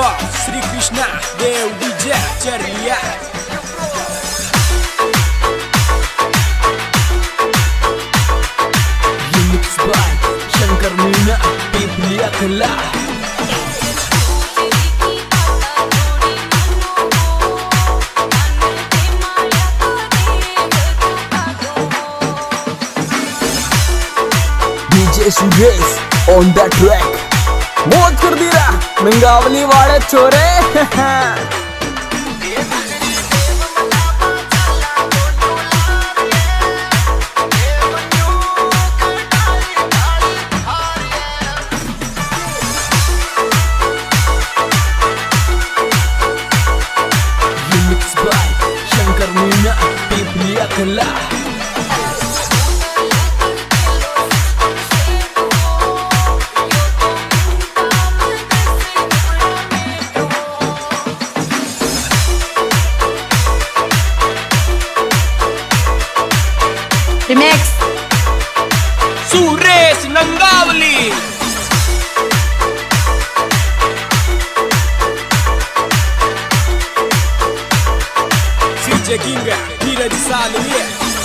Raval, Sri Krishna, Dev DJ, Charya. Remix by Shankar Meena, Pipli Akla. DJ Suresh on that track. मौज कर दी रा मंगावली वाले छोरे Remix by Shankar Meena, Pipli Akla. Remix Suresh Nangavali CJ Kinga Dheeraj Salve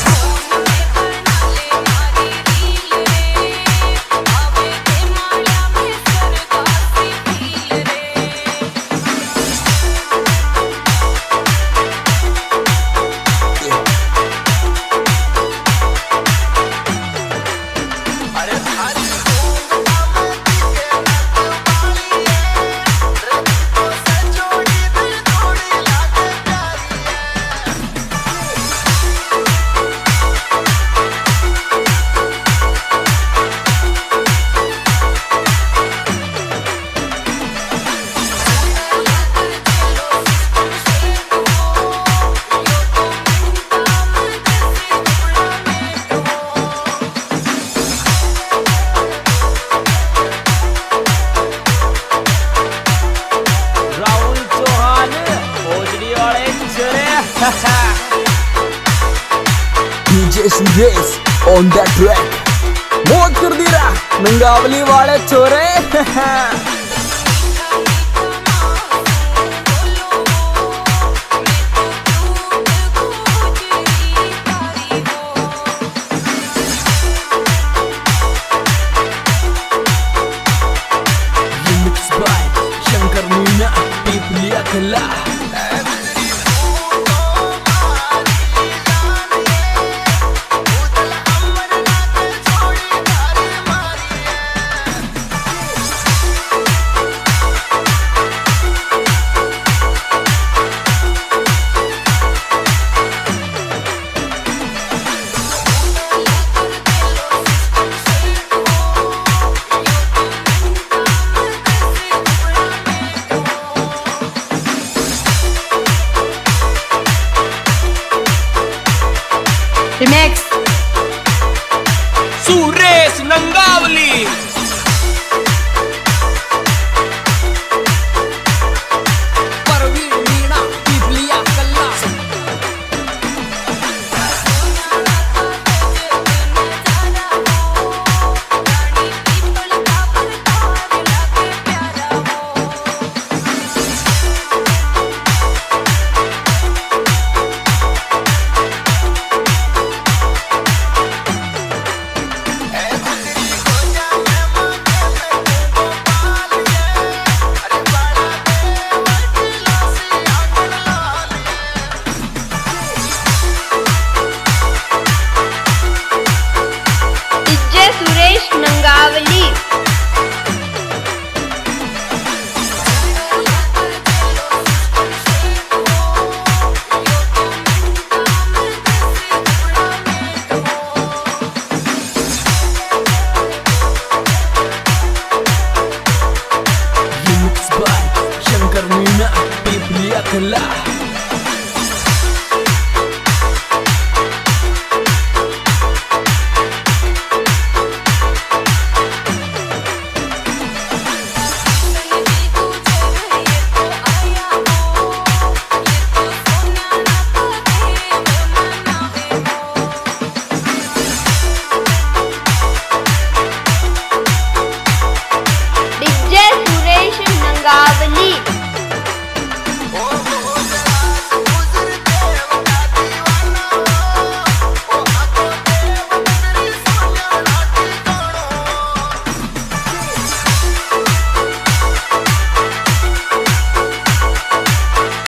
DJ Suresh on that track. मौज कर दी रा मंगावली वाले छोरे Remix by Shankar Meena, Pipli Akla. Remix Suresh Nangavali Parvi Meena Pipli Akla DJ Suresh Nangavali Remix by Shankar Meena, Pipli Akla.